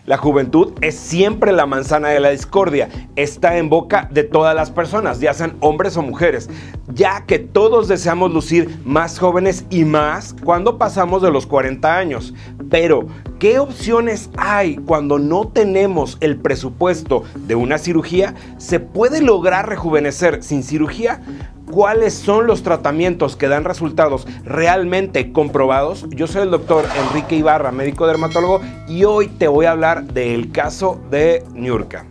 La juventud es siempre la manzana de la discordia, está en boca de todas las personas, ya sean hombres o mujeres, ya que todos deseamos lucir más jóvenes y más cuando pasamos de los 40 años. Pero, ¿qué opciones hay cuando no tenemos el presupuesto de una cirugía? ¿Se puede lograr rejuvenecer sin cirugía? ¿Cuáles son los tratamientos que dan resultados realmente comprobados? Yo soy el doctor Enrique Ibarra, médico dermatólogo, y hoy te voy a hablar del caso de Niurka.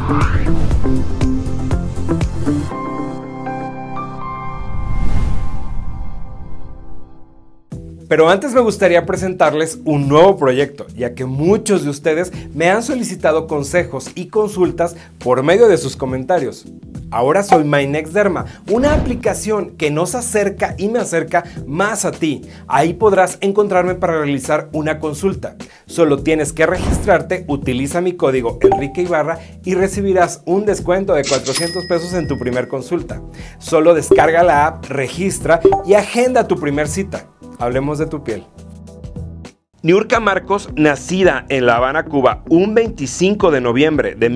Pero antes me gustaría presentarles un nuevo proyecto, ya que muchos de ustedes me han solicitado consejos y consultas por medio de sus comentarios. Ahora soy MyNextDerma, una aplicación que nos acerca y me acerca más a ti. Ahí podrás encontrarme para realizar una consulta. Solo tienes que registrarte, utiliza mi código Enrique Ibarra y recibirás un descuento de 400 pesos en tu primer consulta. Solo descarga la app, registra y agenda tu primer cita. Hablemos de tu piel. Niurka Marcos, nacida en La Habana, Cuba, un 25 de noviembre de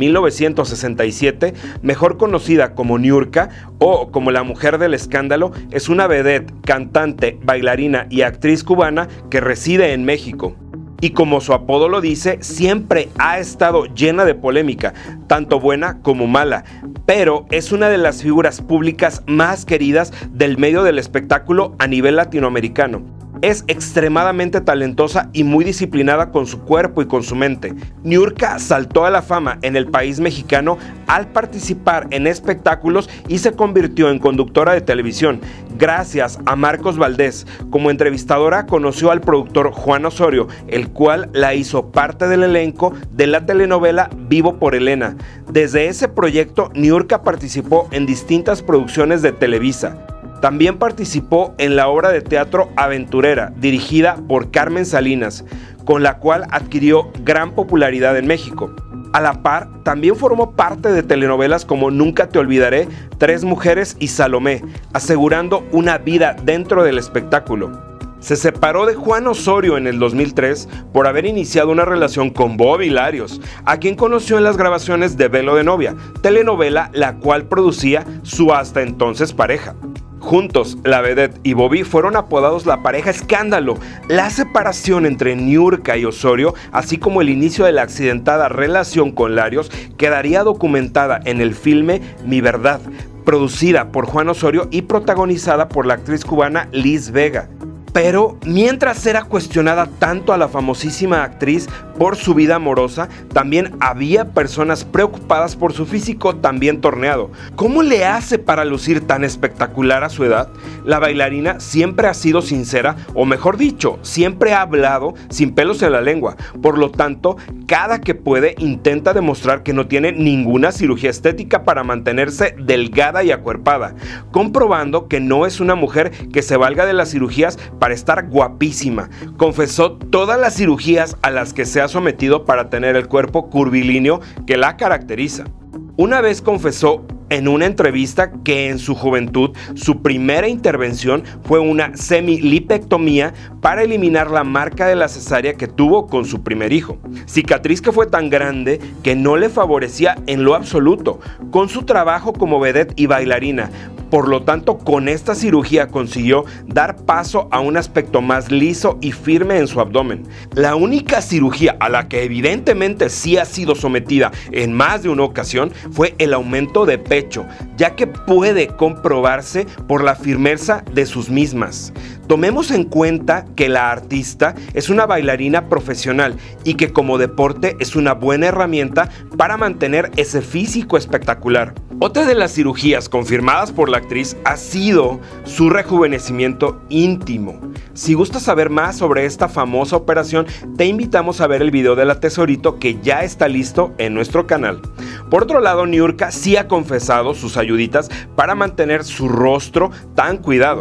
1967, mejor conocida como Niurka o como la mujer del escándalo, es una vedette, cantante, bailarina y actriz cubana que reside en México. Y como su apodo lo dice, siempre ha estado llena de polémica, tanto buena como mala, pero es una de las figuras públicas más queridas del medio del espectáculo a nivel latinoamericano. Es extremadamente talentosa y muy disciplinada con su cuerpo y con su mente. Niurka saltó a la fama en el país mexicano al participar en espectáculos y se convirtió en conductora de televisión. Gracias a Marcos Valdés, como entrevistadora conoció al productor Juan Osorio, el cual la hizo parte del elenco de la telenovela Vivo por Elena. Desde ese proyecto, Niurka participó en distintas producciones de Televisa. También participó en la obra de teatro Aventurera, dirigida por Carmen Salinas, con la cual adquirió gran popularidad en México. A la par, también formó parte de telenovelas como Nunca te olvidaré, Tres mujeres y Salomé, asegurando una vida dentro del espectáculo. Se separó de Juan Osorio en el 2003 por haber iniciado una relación con Bobby Larios, a quien conoció en las grabaciones de Velo de novia, telenovela la cual producía su hasta entonces pareja. Juntos, la vedette y Bobby fueron apodados la pareja escándalo. La separación entre Niurka y Osorio, así como el inicio de la accidentada relación con Larios, quedaría documentada en el filme Mi Verdad, producida por Juan Osorio y protagonizada por la actriz cubana Liz Vega. Pero mientras era cuestionada tanto a la famosísima actriz por su vida amorosa, también había personas preocupadas por su físico también torneado. ¿Cómo le hace para lucir tan espectacular a su edad? La bailarina siempre ha sido sincera, o mejor dicho, siempre ha hablado sin pelos en la lengua. Por lo tanto, cada que puede intenta demostrar que no tiene ninguna cirugía estética para mantenerse delgada y acuerpada, comprobando que no es una mujer que se valga de las cirugías para estar guapísima. Confesó todas las cirugías a las que se ha sometido para tener el cuerpo curvilíneo que la caracteriza. Una vez confesó en una entrevista que en su juventud su primera intervención fue una semilipectomía para eliminar la marca de la cesárea que tuvo con su primer hijo. Cicatriz que fue tan grande que no le favorecía en lo absoluto con su trabajo como vedette y bailarina. Por lo tanto, con esta cirugía consiguió dar paso a un aspecto más liso y firme en su abdomen. La única cirugía a la que evidentemente sí ha sido sometida en más de una ocasión fue el aumento de pecho, ya que puede comprobarse por la firmeza de sus mismas. Tomemos en cuenta que la artista es una bailarina profesional y que como deporte es una buena herramienta para mantener ese físico espectacular. Otra de las cirugías confirmadas por la actriz ha sido su rejuvenecimiento íntimo. Si gustas saber más sobre esta famosa operación, te invitamos a ver el video de la Tesorito que ya está listo en nuestro canal. Por otro lado, Niurka sí ha confesado sus ayuditas para mantener su rostro tan cuidado.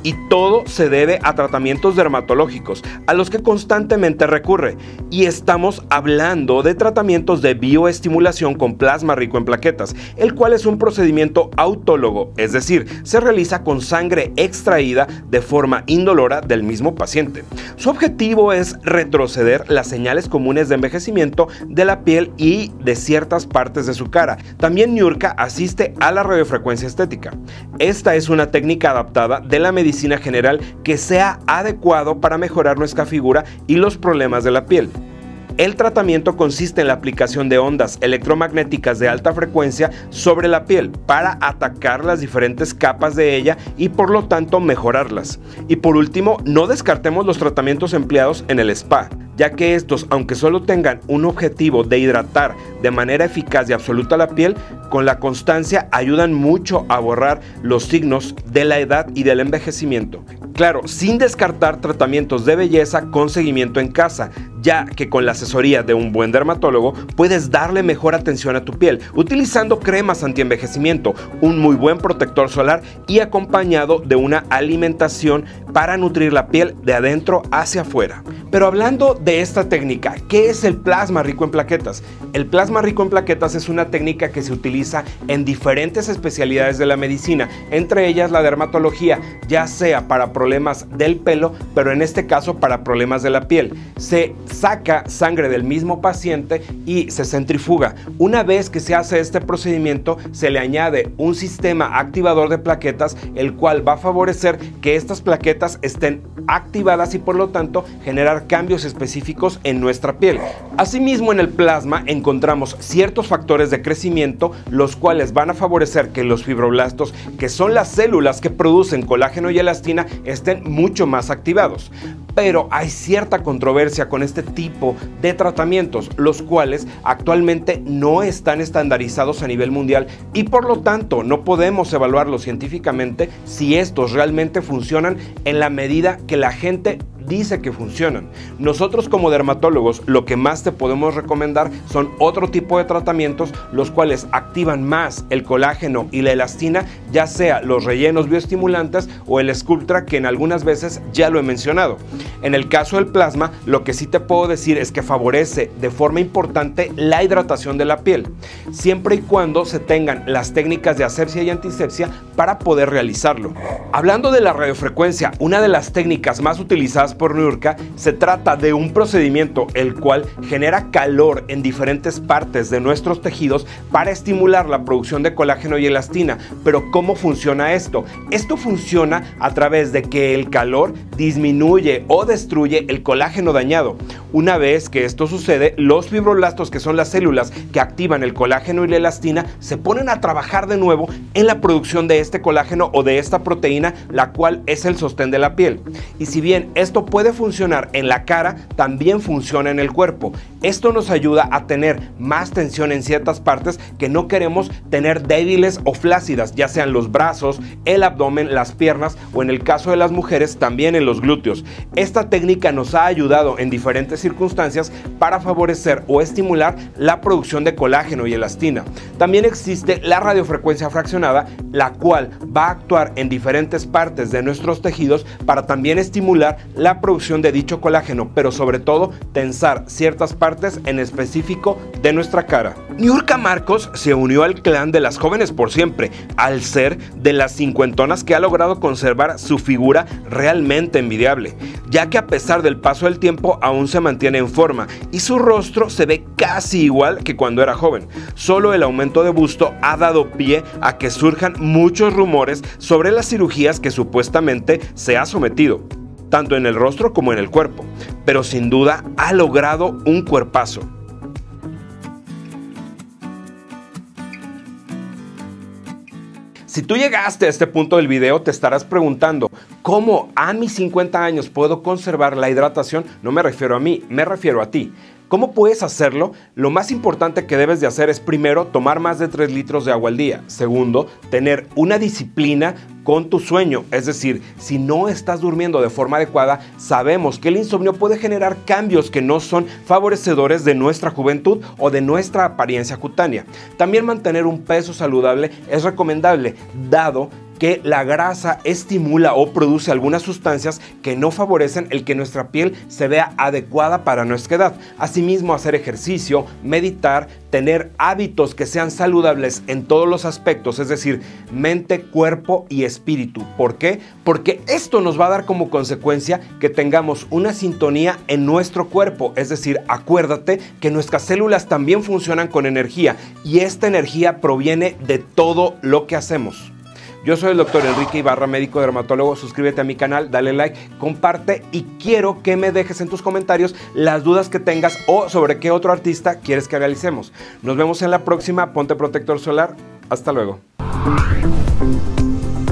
y todo se debe a tratamientos dermatológicos a los que constantemente recurre, y estamos hablando de tratamientos de bioestimulación con plasma rico en plaquetas, el cual es un procedimiento autólogo, es decir, se realiza con sangre extraída de forma indolora del mismo paciente. Su objetivo es retroceder las señales comunes de envejecimiento de la piel y de ciertas partes de su cara. También Niurka asiste a la radiofrecuencia estética. Esta es una técnica adaptada de la medicina general que sea adecuado para mejorar nuestra figura y los problemas de la piel. El tratamiento consiste en la aplicación de ondas electromagnéticas de alta frecuencia sobre la piel para atacar las diferentes capas de ella y por lo tanto mejorarlas. Y por último, no descartemos los tratamientos empleados en el spa, ya que estos, aunque solo tengan un objetivo de hidratar de manera eficaz y absoluta la piel, con la constancia ayudan mucho a borrar los signos de la edad y del envejecimiento. Claro, sin descartar tratamientos de belleza con seguimiento en casa, ya que con la asesoría de un buen dermatólogo puedes darle mejor atención a tu piel, utilizando cremas antienvejecimiento, un muy buen protector solar y acompañado de una alimentación para nutrir la piel de adentro hacia afuera. Pero hablando de esta técnica, ¿qué es el plasma rico en plaquetas? El plasma rico en plaquetas es una técnica que se utiliza en diferentes especialidades de la medicina, entre ellas la dermatología, ya sea para problemas del pelo, pero en este caso para problemas de la piel. Se saca sangre del mismo paciente y se centrifuga. Una vez que se hace este procedimiento, se le añade un sistema activador de plaquetas, el cual va a favorecer que estas plaquetas estén activadas y por lo tanto generar cambios específicos en nuestra piel. Asimismo, en el plasma encontramos ciertos factores de crecimiento, los cuales van a favorecer que los fibroblastos, que son las células que producen colágeno y elastina, estén mucho más activados. Pero hay cierta controversia con este tipo de tratamientos, los cuales actualmente no están estandarizados a nivel mundial y por lo tanto no podemos evaluarlos científicamente si estos realmente funcionan en la medida que la gente dice que funcionan. Nosotros como dermatólogos lo que más te podemos recomendar son otro tipo de tratamientos, los cuales activan más el colágeno y la elastina, ya sea los rellenos bioestimulantes o el Sculptra, que en algunas veces ya lo he mencionado. En el caso del plasma, lo que sí te puedo decir es que favorece de forma importante la hidratación de la piel, siempre y cuando se tengan las técnicas de asepsia y antisepsia para poder realizarlo. Hablando de la radiofrecuencia, una de las técnicas más utilizadas por Niurka, se trata de un procedimiento el cual genera calor en diferentes partes de nuestros tejidos para estimular la producción de colágeno y elastina. Pero ¿cómo funciona esto? Esto funciona a través de que el calor disminuye o destruye el colágeno dañado. Una vez que esto sucede, los fibroblastos, que son las células que activan el colágeno y la elastina, se ponen a trabajar de nuevo en la producción de este colágeno o de esta proteína, la cual es el sostén de la piel. Y si bien esto puede funcionar en la cara, también funciona en el cuerpo. Esto nos ayuda a tener más tensión en ciertas partes que no queremos tener débiles o flácidas, ya sean los brazos, el abdomen, las piernas o en el caso de las mujeres también en los glúteos. Esta técnica nos ha ayudado en diferentes circunstancias para favorecer o estimular la producción de colágeno y elastina. También existe la radiofrecuencia fraccionada, la cual va a actuar en diferentes partes de nuestros tejidos para también estimular la producción de dicho colágeno, pero sobre todo tensar ciertas partes en específico de nuestra cara. Niurka Marcos se unió al clan de las jóvenes por siempre, al ser de las cincuentonas que ha logrado conservar su figura realmente envidiable, ya que a pesar del paso del tiempo aún se mantiene en forma y su rostro se ve casi igual que cuando era joven. Solo el aumento de busto ha dado pie a que surjan muchos rumores sobre las cirugías que supuestamente se ha sometido, tanto en el rostro como en el cuerpo, pero sin duda ha logrado un cuerpazo. Si tú llegaste a este punto del video, te estarás preguntando, ¿cómo a mis 50 años puedo conservar la hidratación? No me refiero a mí, me refiero a ti. ¿Cómo puedes hacerlo? Lo más importante que debes de hacer es, primero, tomar más de 3 litros de agua al día. Segundo, tener una disciplina con tu sueño. Es decir, si no estás durmiendo de forma adecuada, sabemos que el insomnio puede generar cambios que no son favorecedores de nuestra juventud o de nuestra apariencia cutánea. También mantener un peso saludable es recomendable, dado que la grasa estimula o produce algunas sustancias que no favorecen el que nuestra piel se vea adecuada para nuestra edad. Asimismo, hacer ejercicio, meditar, tener hábitos que sean saludables en todos los aspectos, es decir, mente, cuerpo y espíritu. ¿Por qué? Porque esto nos va a dar como consecuencia que tengamos una sintonía en nuestro cuerpo, es decir, acuérdate que nuestras células también funcionan con energía y esta energía proviene de todo lo que hacemos. Yo soy el doctor Enrique Ibarra, médico dermatólogo. Suscríbete a mi canal, dale like, comparte y quiero que me dejes en tus comentarios las dudas que tengas o sobre qué otro artista quieres que realicemos. Nos vemos en la próxima. Ponte protector solar. Hasta luego.